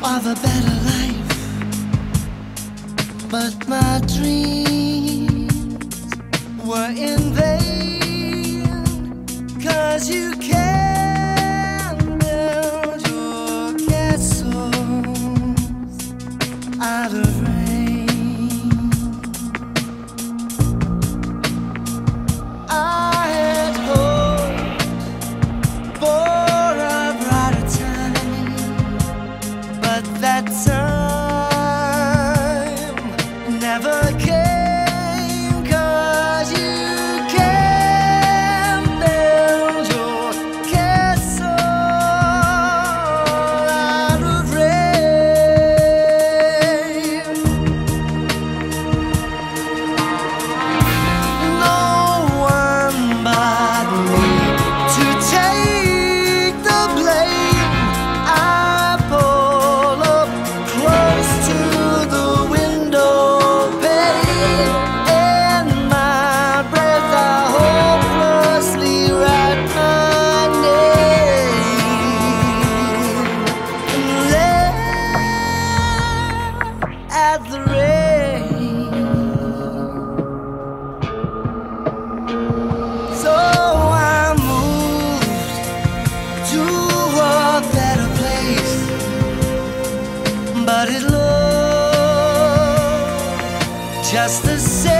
of a better life, but my dreams were in vain, 'cause you can't build your castles out of rain. I had hoped for a brighter time, but that time never came, 'cause you can't build your castle out of rain. No one but me to take the blame. I pull up close to the window pane. In my breath I hopelessly write my name and laugh at the rain. So I moved to a better place, but it looked just the same.